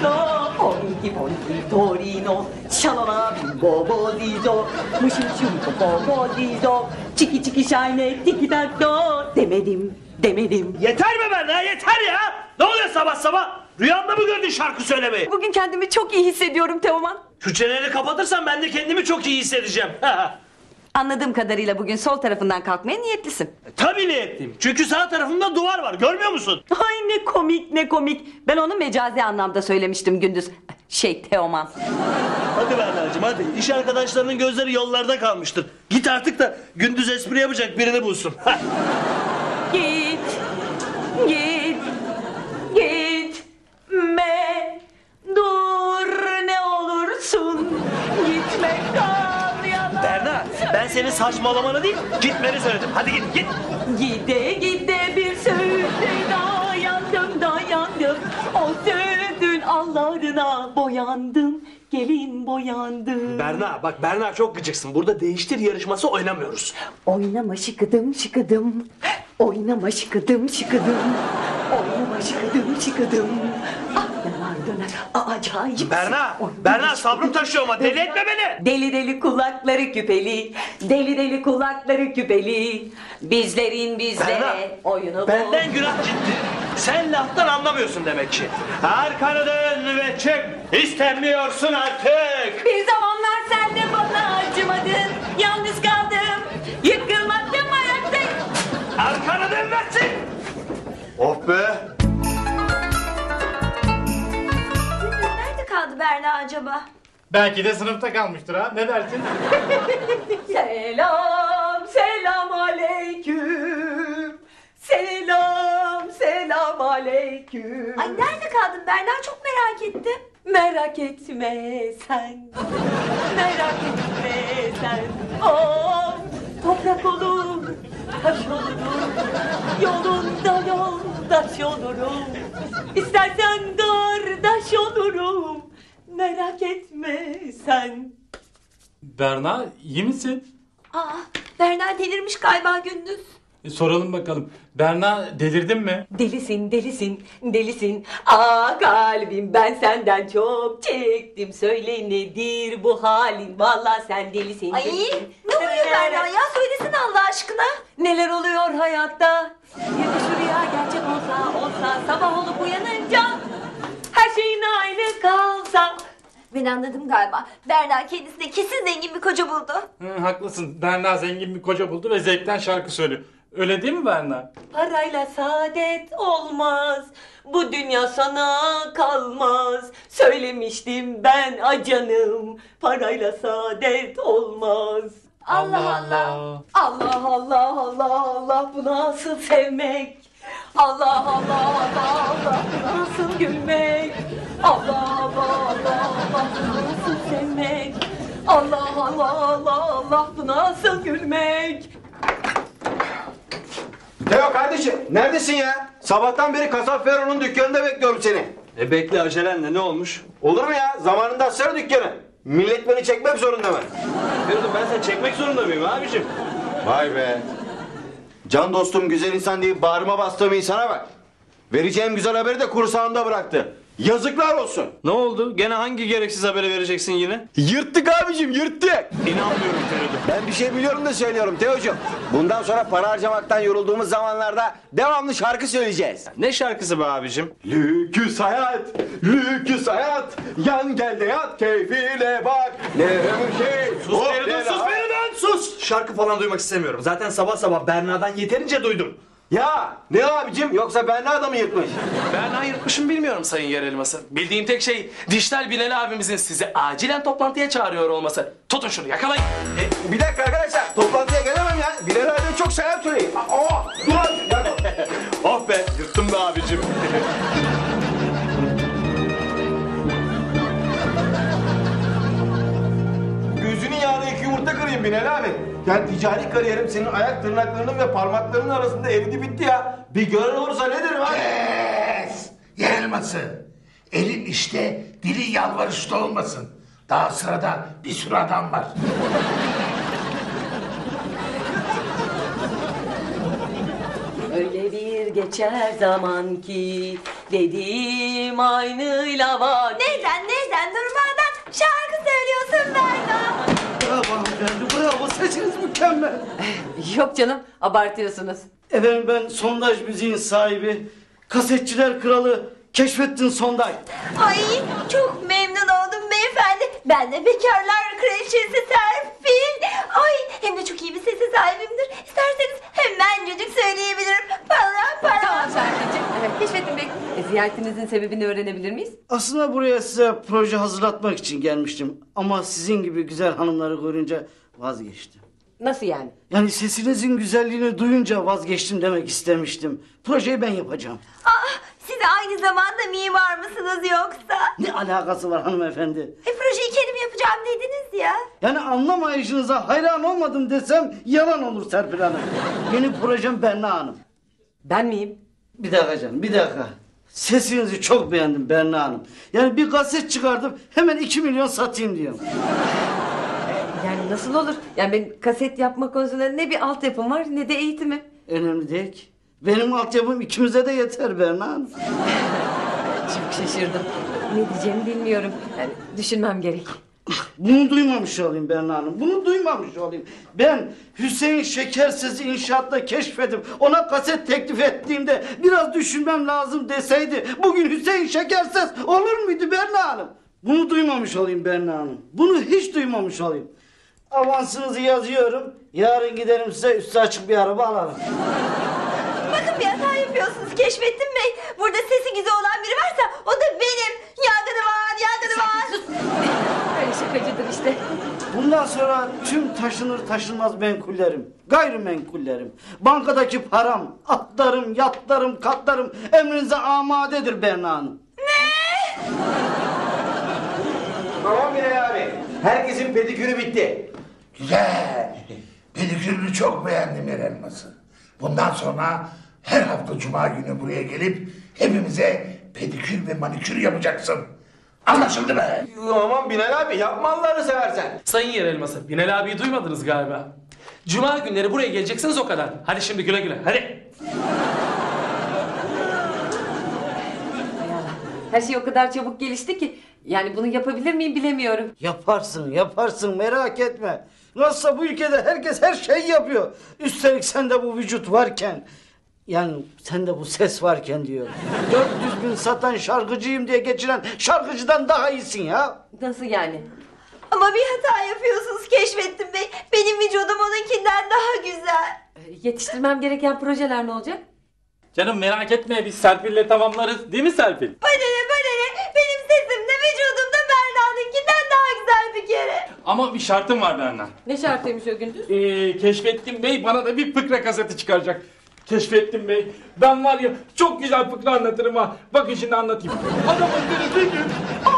Ponki ponki torino, şalala bimbo bodizo, mışıl şum popo bodizo, çiki çiki şayne tiki takto. Demedim. Yeter mi Berna, yeter ya! Ne oluyor sabah sabah? Rüyanda mı gördün şarkı söylemeyi? Bugün kendimi çok iyi hissediyorum Teoman. Şu çeneni kapatırsan ben de kendimi çok iyi hissedeceğim. Anladığım kadarıyla bugün sol tarafından kalkmaya niyetlisin. Tabii niyetliyim. Çünkü sağ tarafımda duvar var, görmüyor musun? Ay ne komik. Ben onu mecazi anlamda söylemiştim gündüz. Teoman. Hadi Berna'cığım hadi. İş arkadaşlarının gözleri yollarda kalmıştır. Git artık da gündüz espri yapacak birini bulsun. Gitme, dur ne olursun, gitme kal yana. Berna, ben senin saçmalamanı değil, gitmeni söyledim. Hadi git. Gide bir söğüde dayandım. O söğüdün allarına boyandım, gelin boyandım. Berna, bak Berna çok gıcıksın. Burada değiştir yarışması oynamıyoruz. Oynama şıkıdım. Oynama şıkıdım. Ah yanar döner acayip. Berna sabrım taşıyor ama deli etme beni. Deli kulakları küpeli. Bizlerin bizlere oyunu bu. Benden günah gitti. Sen laftan anlamıyorsun demek ki. Arkanı dön ve çık. İstemiyorsun artık. Bir zamanlar sen de bana acımadın. Yalnız kaldım. Yıkılmadım ayaktayım. Arkanı dön ve çık. Oh be! Nerede kaldı Berna acaba? Belki de sınıfta kalmıştır ha. Ne dersin? Selam aleyküm. Selam aleyküm. Ay nerede kaldın Berna? Çok merak ettim. Merak etme sen. Oh, toprak olur, taş olurum. Yolunda yoldaş olurum. İstersen kardeş olurum. Merak etme sen. Berna iyi misin? Aa, Berna delirmiş galiba gündüz. Soralım bakalım. Berna delirdin mi? Delisin. Aa kalbim ben senden çok çektim. Söyle nedir bu halin? Vallahi sen delisin. Ay ne oluyor Berna ya? Söylesene Allah aşkına. Neler oluyor hayatta? Ya da şu rüya gerçek olsa sabah olup uyanınca her şeyin aynı kalsa. Ben anladım galiba. Berna kendisine kesin zengin bir koca buldu. Haklısın. Berna zengin bir koca buldu ve zevkten şarkı söylüyor. Öyle değil mi Berna? Parayla saadet olmaz. Bu dünya sana kalmaz. Söylemiştim ben canım. Parayla saadet olmaz. Allah. Allah bu nasıl sevmek? Allah bu nasıl gülmek? Allah bu nasıl sevmek? Allah bu nasıl gülmek? Teo kardeşim neredesin ya? Sabahtan beri kasap Ferro'nun dükkanında bekliyorum seni. Bekle acelenle ne olmuş? Olur mu ya? Zamanında açsana dükkanı. Millet beni çekmek zorunda mı? Feridun ben seni çekmek zorunda mıyım abicim? Vay be. Can dostum güzel insan deyip bağrıma bastığım insana bak. Vereceğim güzel haberi de kursağında bıraktı. Yazıklar olsun. Ne oldu? Gene hangi gereksiz haberi vereceksin yine? Yırttık abicim yırttık. İnanmıyorum Feridun. Ben bir şey biliyorum da söylüyorum Teocuğum. Bundan sonra para harcamaktan yorulduğumuz zamanlarda devamlı şarkı söyleyeceğiz. Ne şarkısı be abicim? Lüküs hayat, yan gel de yat, keyfine bak. Ne şey. Sus Feridun sus! Şarkı falan duymak istemiyorum. Zaten sabah sabah Berna'dan yeterince duydum. Ya ne abicim yoksa ben ne adamı yırtmış? Berna yırtmışım bilmiyorum Sayın Yer Elması. Bildiğim tek şey dijital Bilal abimizin sizi acilen toplantıya çağırıyor olması. Tutun şunu yakalayın. Bir dakika arkadaşlar toplantıya gelemem ya. Bilal abi çok selam söyleyin. Dur. Oh be yırttım be abicim. Gözünün yağına iki yumurta kırayım Bilal abi. Yani ticari kariyerim senin ayak tırnaklarının ve parmaklarının arasında eridi bitti ya. Bir gören olursa ne derim abi? Kes! Yer elması. Elin işte, dilin yalvarışta olmasın. Daha sırada bir sürü adam var. Öyle bir geçer zaman ki dedim aynı lava. Nereden durmadan şarkı söylüyorsun Berna? Bravo hanımefendi, bravo. Sesiniz mükemmel. Yok canım, abartıyorsunuz. Efendim ben sondaj müziğin sahibi, kasetçiler kralı Keşfettin Sonday. Ay çok memnun oldum beyefendi. Ben de bekarlar kraliçesi Serpil. Ay hem de çok iyi bir sese sahibimdir. İsterseniz hemencecik söyleyebilirim. Para. Tamam Serpil'ciğim. Evet, Keşfettin Bey, ziyaretinizin sebebini öğrenebilir miyiz? Aslında buraya size proje hazırlatmak için gelmiştim. Ama sizin gibi güzel hanımları görünce vazgeçtim. Nasıl yani? Yani sesinizin güzelliğini duyunca vazgeçtim demek istemiştim. Projeyi ben yapacağım. Siz aynı zamanda mimar mısınız yoksa? Ne alakası var hanımefendi? Projeyi kendim yapacağım dediniz ya. Yani anlamayışınıza hayran olmadım desem yalan olur Serpil Hanım. Benim projem Berna Hanım. Ben miyim? Bir dakika canım, bir dakika. Sesinizi çok beğendim Berna Hanım. Yani bir kaset çıkardım, hemen 2 milyon satayım diyorum. Yani nasıl olur? Yani benim kaset yapma konusunda ne bir altyapım var ne de eğitimim. Önemli değil ki. Benim altyapım ikimize de yeter Berna Hanım. Çok şaşırdım. Ne diyeceğimi bilmiyorum. Yani düşünmem gerek. Bunu duymamış olayım Berna Hanım. Bunu duymamış olayım. Ben Hüseyin Şekerses'i inşaatta keşfedip ona kaset teklif ettiğimde biraz düşünmem lazım deseydi bugün Hüseyin Şekerses olur muydu Berna Hanım? Bunu duymamış olayım Berna Hanım. Bunu hiç duymamış olayım. Avansınızı yazıyorum. Yarın giderim size üstü açık bir araba alalım. Bakın bir hata yapıyorsunuz Keşfettin Bey. Burada sesi güzel olan biri varsa o da benim. Yangını var. Öyle şakacıdır işte. Bundan sonra tüm taşınır taşınmaz menkullerim, gayrimenkullerim, bankadaki param, atlarım, yatlarım, katlarım emrinize amadedir Berna Hanım. Tamam Bilal abi. Herkesin pedikürü bitti. Güzel. Pedikürünü çok beğendim yer elması. Bundan sonra her hafta cuma günü buraya gelip hepimize pedikür ve manikür yapacaksın. Anlaşıldı mı? Aman Bilal abi yapma Allah'ını seversen. Sayın yer elması, Binali abiyi duymadınız galiba. Cuma günleri buraya geleceksiniz o kadar. Hadi şimdi güle güle, hadi. Her şey o kadar çabuk gelişti ki yani bunu yapabilir miyim bilemiyorum. Yaparsın merak etme. Nasılsa bu ülkede herkes her şeyi yapıyor. Üstelik sende bu vücut varken, yani sende bu ses varken diyor. 400.000 satan şarkıcıyım diye geçiren şarkıcıdan daha iyisin ya. Nasıl yani? Ama bir hata yapıyorsunuz Keşfettin Bey. Benim vücudum onunkinden daha güzel. Yetiştirmem gereken projeler ne olacak? Canım merak etme biz Serpil'le tamamlarız. Değil mi Serpil? Bana ne. Benim sesim de vücudum da Berna'nınkinden daha güzel bir kere. Ama bir şartım var benden. Ne şartıymış o gündüz? Keşfettin Bey bana da bir fıkra kaseti çıkaracak. Keşfettin Bey ben var ya çok güzel fıkra anlatırım ha. Bakın şimdi anlatayım. Adamın biri bir gün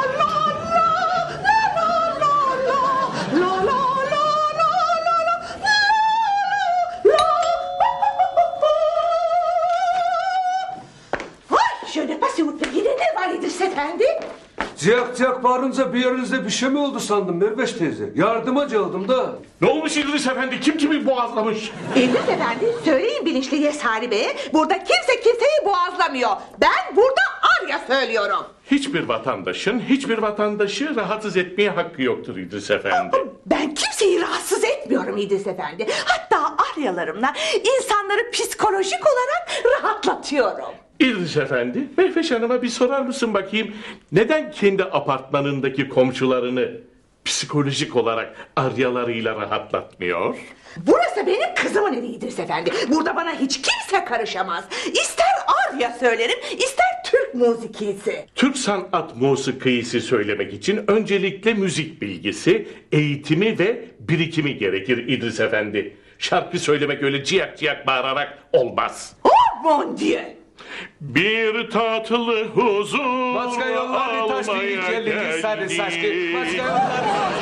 Şöyle pasivutla yine ne var İdris Efendi? Ciyak bağırınca bir yerinizde bir şey mi oldu sandım Merveş teyze. Yardıma çaldım da. Ne olmuş İdris Efendi? Kim kimi boğazlamış? İdris Efendi söyleyin bilinçli Yesari Bey'e burada kimse kimseyi boğazlamıyor. Ben burada Arya söylüyorum. Hiçbir vatandaşı rahatsız etmeye hakkı yoktur İdris Efendi. Ben kimseyi rahatsız etmiyorum İdris Efendi. Hatta Aryalarımla insanları psikolojik olarak rahatlatıyorum. İdris Efendi, Mehveş Hanım'a bir sorar mısın bakayım? Neden kendi apartmanındaki komşularını psikolojik olarak aryalarıyla rahatlatmıyor? Burası benim kızımın evi İdris Efendi. Burada bana hiç kimse karışamaz. İster Arya söylerim, ister Türk musikisi. Türk sanat musikisi söylemek için öncelikle müzik bilgisi, eğitimi ve birikimi gerekir İdris Efendi. Şarkı söylemek öyle ciyak ciyak bağırarak olmaz. Oh mon dieu! Bir tatlı huzur Başka yollar taş değil geldi sade saçtı. Başka yollar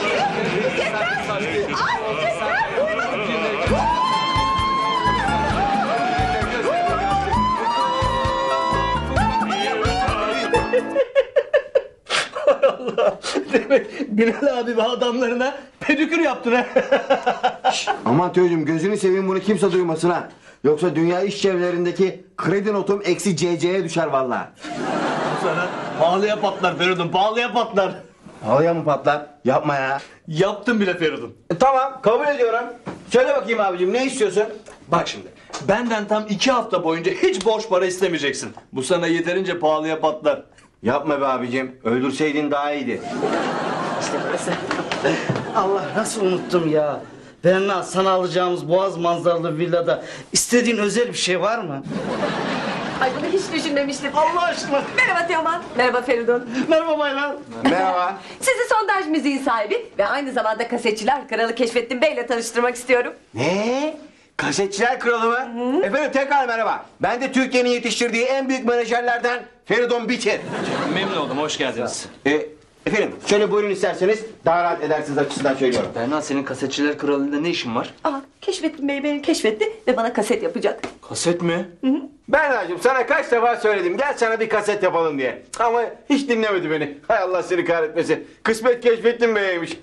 Allah! Demek Bilal abi ve adamlarına pedikür yaptın ha. Aman Teocuğum gözünü seveyim bunu kimse duymasın ha. Yoksa dünya iş çevrelerindeki kredi notum eksi CC'ye düşer vallahi. Sana pahalıya patlar Feridun, pahalıya patlar. Halıya mı patlar? Yapma ya. Yaptım bile Feridun. Tamam, kabul ediyorum. Söyle bakayım abicim, ne istiyorsun? Bak şimdi, benden tam 2 hafta boyunca hiç borç para istemeyeceksin. Bu sana yeterince pahalıya patlar. Yapma be abicim, öldürseydin daha iyiydi. İşte burası. Allah, nasıl unuttum ya. Berna, sana alacağımız boğaz manzaralı villada istediğin özel bir şey var mı? Ay, bunu hiç düşünmemiştim. Allah aşkına. Merhaba Teoman. Merhaba Feridun. Merhaba baylar. Merhaba. Sizi sondaj müziğin sahibi ve aynı zamanda kasetçiler kralı Keşfettin Bey'le tanıştırmak istiyorum. Ne? Kasetçiler kralı mı? Efendim tekrar merhaba. Ben de Türkiye'nin yetiştirdiği en büyük menajerlerden Feridun Biçer. Memnun oldum, hoş geldiniz. Efendim şöyle buyurun isterseniz, daha rahat edersiniz açısından söylüyorum. Berna, senin kasetçiler kralında ne işin var? Aa, Keşfettin Bey beni keşfetti ve bana kaset yapacak. Kaset mi? Berna'cığım sana kaç defa söyledim, gel sana bir kaset yapalım diye. Ama hiç dinlemedi beni. Hay Allah seni kahretmesin. Kısmet Keşfettin Bey'ymiş.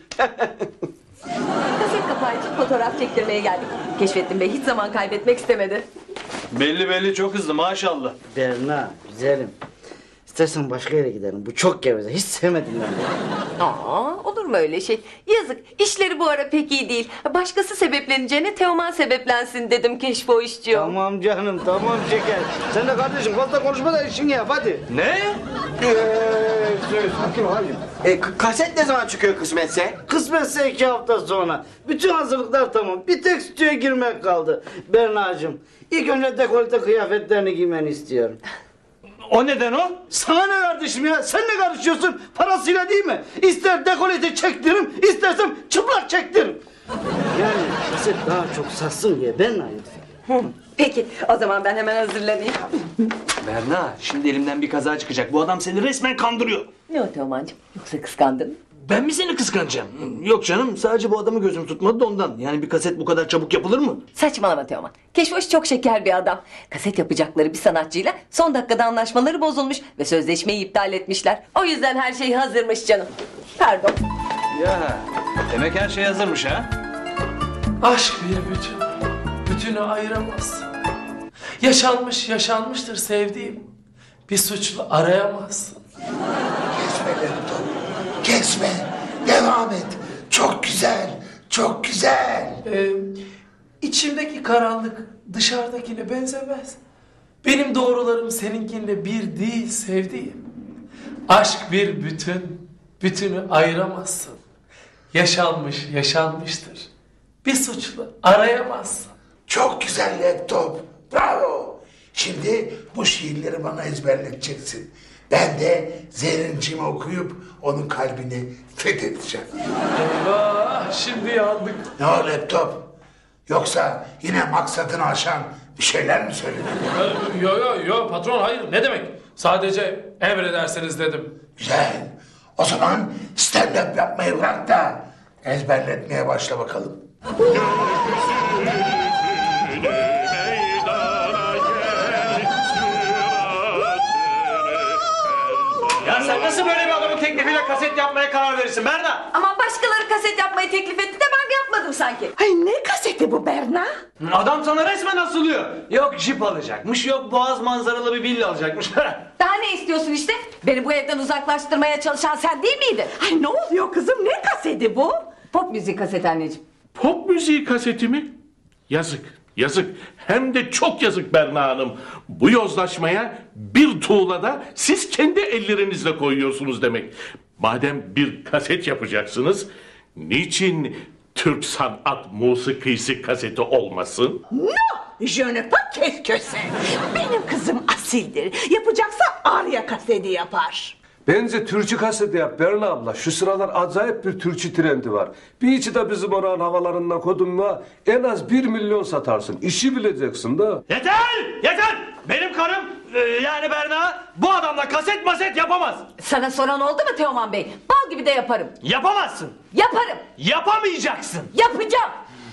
Kaset kapağı için fotoğraf çektirmeye geldik. Keşfettin Bey hiç zaman kaybetmek istemedi. Belli çok hızlı maşallah. Berna, güzelim. İstersen başka yere gidelim. Bu çok geveze. Hiç sevmedim ben. Aa, olur mu öyle şey? Yazık, işleri bu ara pek iyi değil. Başkası sebepleneceğine Teoman sebeplensin dedim Keşfoşcuğum. Tamam canım, tamam şeker. Sen de kardeşim fazla konuşma da işini yap hadi. Ne? Sakin ol abicim. Kaset ne zaman çıkıyor kısmetse? Kısmetse 2 hafta sonra. Bütün hazırlıklar tamam. Bir tek stüdyoya girmek kaldı. Berna'cığım, ilk önce dekolte kıyafetlerini giymeni istiyorum. O neden o? Sana ne kardeşim ya? Sen ne karışıyorsun? Parasıyla değil mi? İster dekolete çektiririm, istersem çıplak çektiririm. Yani kaset daha çok satsın diye Berna lütfen. Peki, o zaman ben hemen hazırlanayım. Berna, şimdi elimden bir kaza çıkacak. Bu adam seni resmen kandırıyor. Ne o Teoman'cığım? Yoksa kıskandın mı? Ben mi seni kıskanacağım? Yok canım, sadece bu adamı gözüm tutmadı da ondan. Yani bir kaset bu kadar çabuk yapılır mı? Saçmalama Teoman. Keşfoş çok şeker bir adam. Kaset yapacakları bir sanatçıyla son dakikada anlaşmaları bozulmuş ve sözleşmeyi iptal etmişler. O yüzden her şey hazırmış canım. Pardon. Ya, demek her şey hazırmış ha? Aşk bir bütün. Bütünü ayıramaz. Yaşanmıştır sevdiğim. Bir suçlu arayamazsın. Kesme Berto. Kesme. Devam et. Çok güzel. Çok güzel. İçimdeki karanlık dışarıdakine benzemez. Benim doğrularım seninkinle bir değil sevdiğim. Aşk bir bütün. Bütünü ayıramazsın. Yaşanmıştır. Bir suçlu arayamazsın. Çok güzel laptop. Bravo. Şimdi bu şiirleri bana ezberleteceksin. Ben de Zerrin'cimi okuyup onun kalbini fethedeceğim. Eyvah, şimdi yandık. Ne o laptop? Yoksa yine maksadını aşan bir şeyler mi söyledin? Yo patron, hayır, ne demek? Sadece emrederseniz dedim. Güzel. O zaman stand-up yapmayı bırak da ezberletmeye başla bakalım. Ya sen nasıl böyle bir adamın teklifiyle kaset yapmaya karar verirsin Berna? Ama başkaları kaset yapmayı teklif etti de ben yapmadım sanki. Ay, ne kaseti bu Berna? Adam sana resmen asılıyor. Yok jip alacakmış, yok boğaz manzaralı bir villa alacakmış. Daha ne istiyorsun işte? Beni bu evden uzaklaştırmaya çalışan sen değil miydin? Ay, ne oluyor kızım? Ne kaseti bu? Pop müzik kaseti anneciğim. Pop müziği kaseti mi? Yazık. Yazık. Hem de çok yazık Berna Hanım. Bu yozlaşmaya bir tuğlada siz kendi ellerinizle koyuyorsunuz demek. Madem bir kaset yapacaksınız, niçin Türk sanat musikisi kaseti olmasın? No! Je ne pas qu'est-ce. Benim kızım asildir. Yapacaksa Arya kaseti yapar. Bence Türkçü kaseti yap Berna abla. Şu sıralar acayip bir Türkçü trendi var. Bir içi de bizim oranın havalarından kodun mu en az 1 milyon satarsın. İşi bileceksin da. Yeter! Benim karım yani Berna bu adamla kaset maset yapamaz. Sana soran oldu mu Teoman Bey? Bal gibi de yaparım. Yapamazsın. Yaparım. Yapamayacaksın. Yapacağım.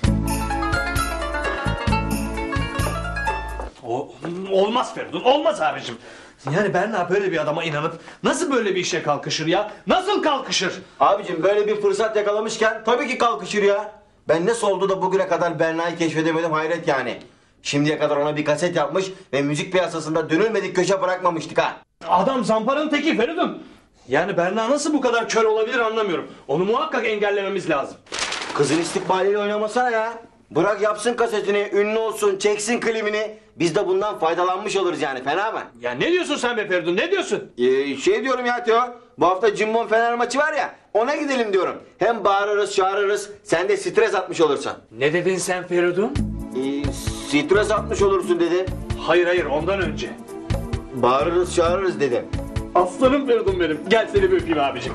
Olmaz Feridun, olmaz abicim. Yani Berna böyle bir adama inanıp nasıl böyle bir işe kalkışır ya? Nasıl kalkışır? Abicim böyle bir fırsat yakalamışken tabii ki kalkışır ya. Ben nasıl oldu da bugüne kadar Berna'yı keşfedemedim hayret yani. Şimdiye kadar ona bir kaset yapmış ve müzik piyasasında dönülmedik köşe bırakmamıştık ha. Adam zamparanın teki Feridun. Yani Berna nasıl bu kadar kör olabilir anlamıyorum. Onu muhakkak engellememiz lazım. Kızın istikbaliyle oynamasana ya. Bırak yapsın kasetini, ünlü olsun, çeksin klibini. Biz de bundan faydalanmış oluruz yani, fena mı? Ya ne diyorsun sen be Feridun, ne diyorsun? Şey diyorum ya Teo, bu hafta Cimbom Fener maçı var ya, ona gidelim diyorum. Hem bağırırız, çağırırız, sen de stres atmış olursun. Ne dedin sen Feridun? Stres atmış olursun dedim. Hayır, ondan önce. Bağırırız, çağırırız dedim. Aslanım Feridun benim. Gel seni bir öpeyim abicim.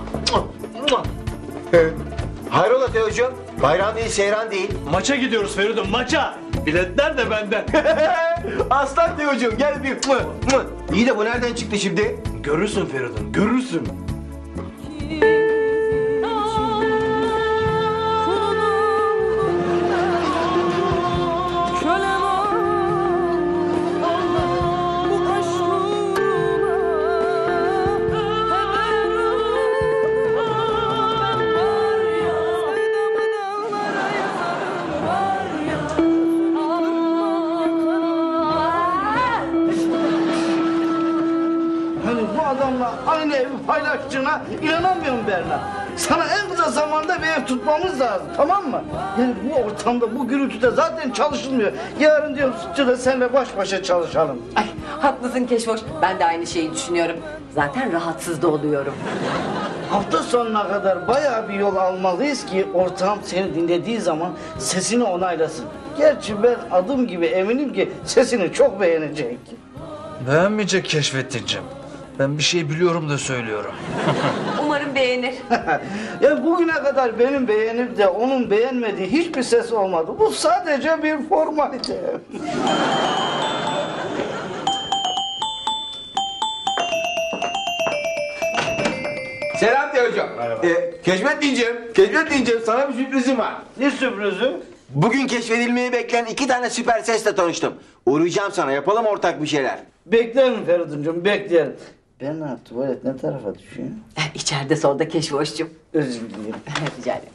Hayrola Teocuğum? Bayram değil, seyran değil. Maça gidiyoruz Feridun, maça. Biletler de benden. Aslan Teocuğum, gel bir mı. İyi de bu nereden çıktı şimdi? Görürsün Feridun, görürsün. Hani bu adamla aynı evi paylaştığına inanamıyorum Berna. Sana en kısa zamanda bir ev tutmamız lazım, tamam mı? Yani bu ortamda, bu gürültüde zaten çalışılmıyor. Yarın diyorum stüdyoda seninle baş başa çalışalım. Ay haklısın Keşfoş. Ben de aynı şeyi düşünüyorum. Zaten rahatsız da oluyorum. Hafta sonuna kadar bayağı bir yol almalıyız ki ortam seni dinlediği zaman sesini onaylasın. Gerçi ben adım gibi eminim ki sesini çok beğenecek. Beğenmeyecek Keşfettinciğim. Ben bir şey biliyorum da söylüyorum. Umarım beğenir. Ya bugüne kadar benim beğenip de onun beğenmediği hiçbir ses olmadı. Bu sadece bir formalite. Selam Teocuğum. Merhaba. Keşfettinciğim, sana bir sürprizim var. Ne sürprizi? Bugün keşfedilmeyi bekleyen 2 tane süper sesle tanıştım. Uğrayacağım sana, yapalım ortak bir şeyler. Beklerim Feridun'cum, beklerim. Berna, tuvalet ne tarafa düşüyor? İçeride solda Keşfoş'cum. Özür dilerim. Rica ederim.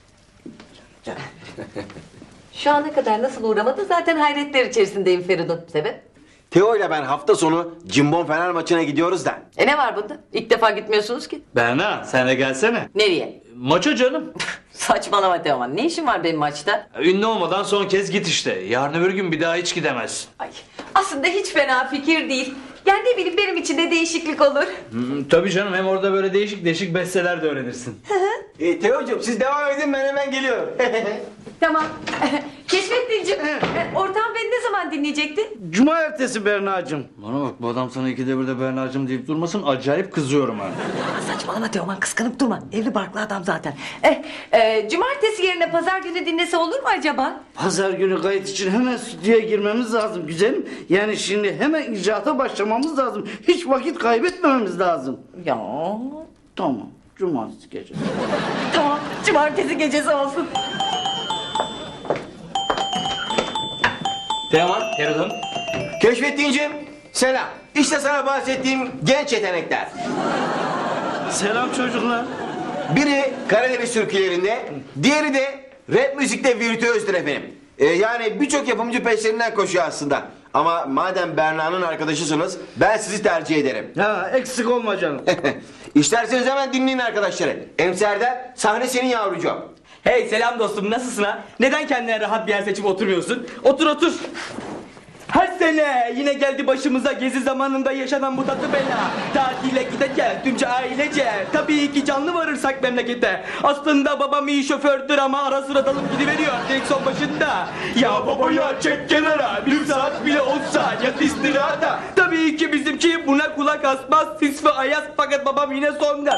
Şu ana kadar nasıl uğramadı zaten hayretler içerisindeyim Feridun. Sebep? Teo ile ben hafta sonu Cimbom Fener maçına gidiyoruz da. Ne var bunda? İlk defa gitmiyorsunuz ki. Berna sen de gelsene. Nereye? Maça canım. Saçmalama Teoman. Ne işin var benim maçta? Ünlü olmadan son kez git işte. Yarın öbür gün bir daha hiç gidemezsin. Ay, aslında hiç fena fikir değil. Yani ne bileyim benim için de değişiklik olur. Tabii canım, hem orada böyle değişik besteler de öğrenirsin. Teocuğum siz devam edin, ben hemen geliyorum. Tamam. Keşfettiğince ortağım beni ne zaman dinleyecekti? Cuma ertesi Berna'cığım. Bana bak, bu adam sana ikide bir de Berna'cığım deyip durmasın, acayip kızıyorum ha. Saçmalama Teoman, kıskanıp durma. Evli barklı adam zaten. Cumartesi yerine pazar günü dinlese olur mu acaba? Pazar günü kayıt için hemen stüdyoya girmemiz lazım güzelim. Yani şimdi hemen icraata başlamamız lazım. Hiç vakit kaybetmememiz lazım. Ya. Tamam, cumartesi gecesi. Tamam, cumartesi gecesi olsun. Teoman, Feridun. Keşfettiğinciğim, selam. İşte sana bahsettiğim genç yetenekler. Selam çocuklar. Biri Karadeniz türkülerinde, diğeri de rap müzikte virtüözdür efendim. Yani birçok yapımcı peşlerinden koşuyor aslında. Ama madem Berna'nın arkadaşısınız, ben sizi tercih ederim. Ha, eksik olma canım. İsterseniz hemen dinleyin arkadaşları. Emser'den sahne senin yavrucuğum. Hey selam dostum, nasılsın ha? Neden kendine rahat bir yer seçip oturmuyorsun? Otur. Her sene yine geldi başımıza gezi zamanında yaşanan bu tatlı bela. Tatile gideceğiz tümce ailece. Tabii ki canlı varırsak memlekete. Aslında babam iyi şofördür ama ara sıra dalıp gidiveriyor direksiyon başında. Ya baba ya çek kenara, bir saat bile olsa yat istirahata. Tabii ki bizimki buna kulak asmaz, sis ve ayaz, fakat babam yine sonda.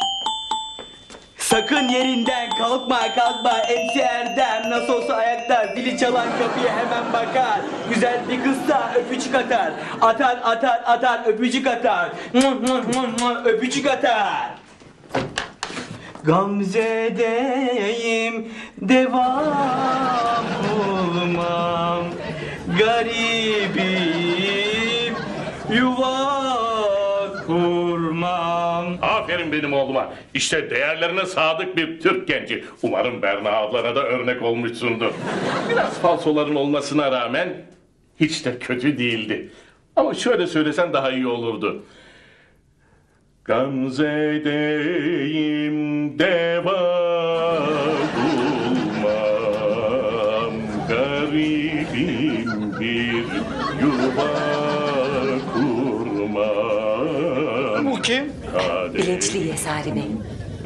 Sakın yerinden kalkma MC Erdem, nasıl olsa ayakta, zili çalan kapıya hemen bakar. Güzel bir kızsa öpücük atar, atar öpücük atar, öpücük atar. Gamze'deyim devam bulmam, garibim yuva kurmam. Aferin benim oğluma. İşte değerlerine sadık bir Türk genci. Umarım Berna ablana da örnek olmuşsundur. Biraz falsoların olmasına rağmen Hiç de kötü değildi. Ama şöyle söylesen daha iyi olurdu. Gamze'deyim deva bulmam, garibim bir yuva kurmam. Bu kim? Bilinçli Yesari Bey.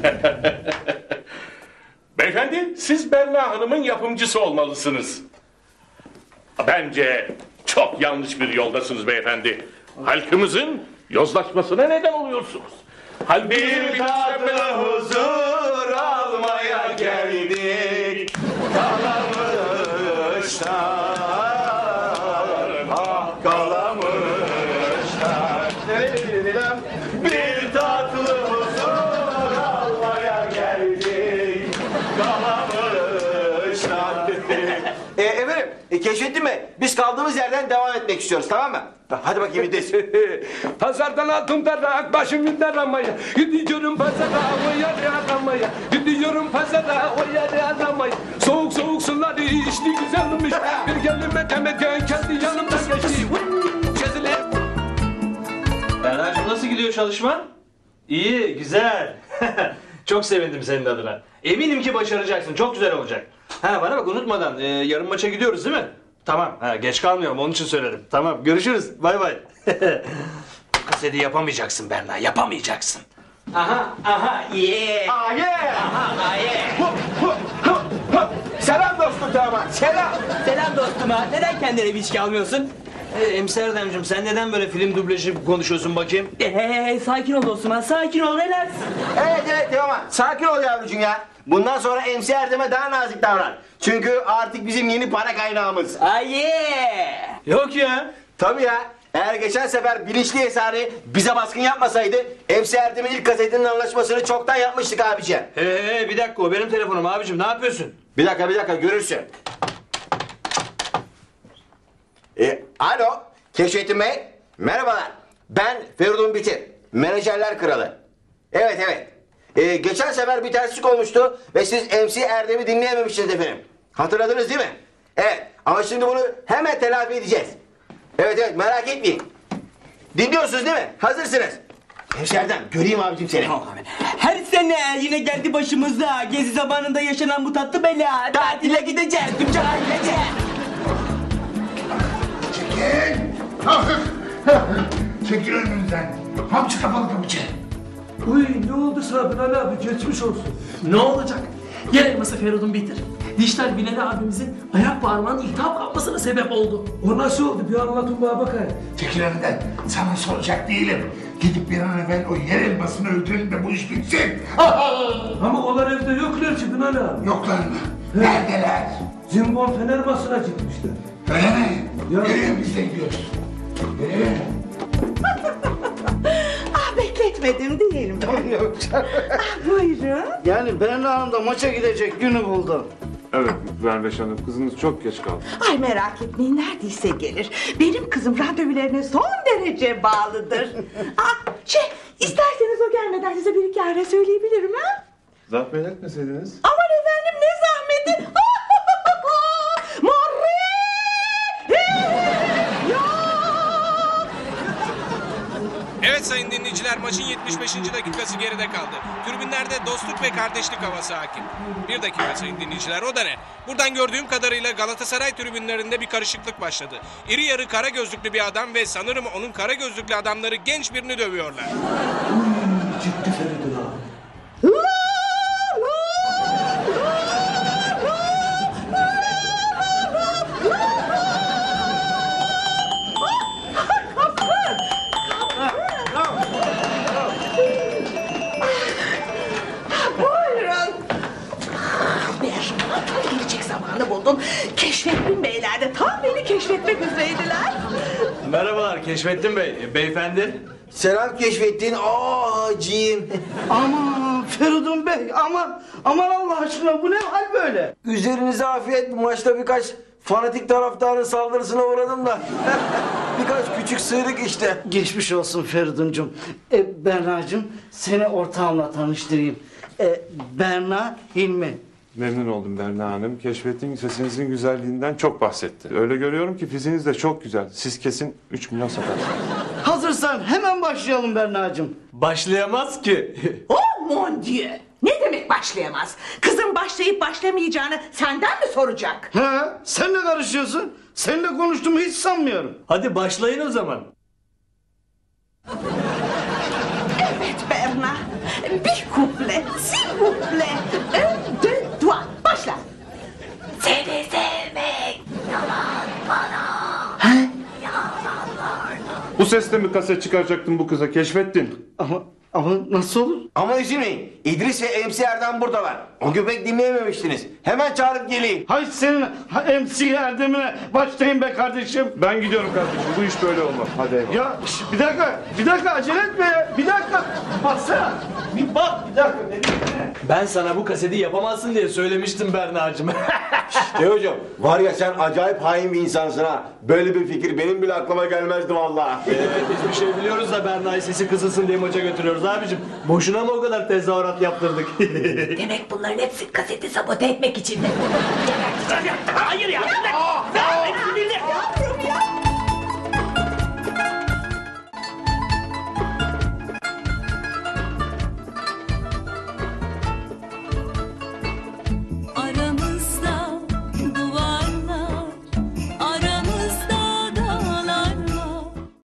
Beyefendi, siz Berna Hanım'ın yapımcısı olmalısınız. Bence çok yanlış bir yoldasınız beyefendi. Halkımızın yozlaşmasına neden oluyorsunuz. Bir tatlı huzur almaya geldik. Kalamışlar, ah kalamışlar. Bir tatlı huzur almaya geldik. Kalamışlar. Efendim, keşfettin mi? Biz kaldığımız yerden devam etmek istiyoruz, tamam mı? Hadi bakayım İdris. Pazardan altından rak başım aramaya. Gidiyorum pazara o yeri aramaya. Gidiyorum pazara o yeri aramaya. Soğuk soğuk suları içti güzelmiş. Bir gelime demeden kendi yanımdan geçti. Çözüler. Berna'cığım nasıl gidiyor çalışma? İyi, güzel. Çok sevindim senin adına. Eminim ki başaracaksın, çok güzel olacak. Ha bana bak unutmadan yarın maça gidiyoruz değil mi? Tamam, geç kalmıyorum onun için söyledim. Tamam, görüşürüz, bay bay. Bu kaseti yapamayacaksın Berna, yapamayacaksın. Aha, yeah. Aha, selam dostum Teoman, selam. Selam dostuma. Neden kendine bir içki almıyorsun? Emsi Erdemciğim sen neden böyle film dublajı konuşuyorsun bakayım? Sakin ol dostuma. Sakin ol. Relax. Evet Teoman, sakin ol yavrucuğum ya. Bundan sonra MC Erdem'e daha nazik davran. Çünkü artık bizim yeni para kaynağımız. Yok ya. Tabii ya. Eğer geçen sefer bilinçli Esari bize baskın yapmasaydı MC Erdem'in ilk kasetinin anlaşmasını çoktan yapmıştık abiciğim. Bir dakika o benim telefonum abicim ne yapıyorsun? Bir dakika görürsün. Alo, Keşfettin Bey. Merhabalar. Ben Feridun Bitir. Menajerler kralı. Evet. Geçen sefer bir terslik olmuştu ve siz MC Erdem'i dinleyememiştiniz efendim. Hatırladınız değil mi? Evet. Ama şimdi bunu hemen telafi edeceğiz. Evet merak etmeyin. Dinliyorsunuz değil mi? Hazırsınız. MC Erdem göreyim abicim seni. Her sene yine geldi başımıza. Gezi zamanında yaşanan bu tatlı bela. Tatile gideceğiz tümce ailece. Çekil! Çekil önümüzden. Hamçı kapalı kapıcı. Uy ne oldu Sabri Ali abi geçmiş olsun. Ne olacak? Yer elması Feridun Bitir. Dijital Binali abimizin ayak parmağının iltihap kapmasına sebep oldu. O nasıl oldu bir anlatın bana bakayım. Çekil önümden. Sana soracak değilim. Gidip bir an evvel o yer elmasını öldürelim de bu iş bitsin. Ama onlar evde yoklar ki Binali abi. Yoklar mı? Neredeler? Zimbon Fenerbahçe'ne gitmişler. Öyle mi? Yürüyün biz de gidiyoruz. Yürüyün. Bekletmedim diyelim. Yok canım. Buyurun. Yani Berna Hanım da maça gidecek günü buldu. Evet Verveş Hanım kızınız çok geç kaldı. Ay merak etmeyin neredeyse gelir. Benim kızım randevularına son derece bağlıdır. İsterseniz o gelmeden size bir iki ara söyleyebilirim ha? Zahmet etmeseydiniz. Aman efendim ne zahmeti. Evet sayın dinleyiciler maçın 75. dakikası geride kaldı. Tribünlerde dostluk ve kardeşlik havası hakim. Bir dakika sayın dinleyiciler o da ne? Buradan gördüğüm kadarıyla Galatasaray tribünlerinde bir karışıklık başladı. İri yarı kara gözlüklü bir adam ve sanırım onun kara gözlüklü adamları genç birini dövüyorlar. Ciddi Feridun abi. Buldum. Keşfettin beyler de tam beni keşfetmek üzereydiler. Merhabalar Keşfettin Bey, beyefendi. Selam Keşfettin. Cim. Aman Feridun Bey aman Allah aşkına bu ne hal böyle? Üzerinize afiyet. Bu maçta birkaç fanatik taraftarın saldırısına uğradım da. Birkaç küçük sıyrık işte. Geçmiş olsun Feriduncum. Berna'cığım seni ortağımla tanıştırayım. Berna Hilmi. Memnun oldum Berna Hanım. Keşfettin sesinizin güzelliğinden çok bahsetti. Öyle görüyorum ki fiziğiniz de çok güzel. Siz kesin 3 milyon satarsınız. Hazırsan hemen başlayalım Berna'cığım. Başlayamaz ki. Oh mon dieu! Ne demek başlayamaz? Kızın başlayıp başlamayacağını senden mi soracak? He, sen ne karışıyorsun? Seninle konuştuğumu hiç sanmıyorum. Hadi başlayın o zaman. Evet Berna. Bir kuple, s'il vous plaît. Un, deux, trois. Başla. Seni sevmek yalan bana. Bu sesle mi kaset çıkaracaktın bu kıza Keşfettin? Ama nasıl olur? Ama üzülmeyin. İdris ve MC Erdem buradalar. O gün pek dinleyememiştiniz. Hemen çağırıp geleyim. Hay senin MC Erdem'ine başlayın be kardeşim. Ben gidiyorum kardeşim. Bu iş böyle olmaz. Hadi eyvallah. Ya bir dakika acele etme ya. Bir dakika. Baksana. Bir bak bir dakika. Ben sana bu kaseti yapamazsın diye söylemiştim Berna'cığım. Hocam var ya sen acayip hain bir insansın ha. Böyle bir fikir benim bile aklıma gelmezdi vallahi. Evet biz bir şey biliyoruz da Berna'yı sesi kızılsın diye maça götürüyoruz abicim. Boşuna mı o kadar tezahürat yaptırdık? Demek bunların hepsi kaseti sabote etmek için mi? Hayır ya.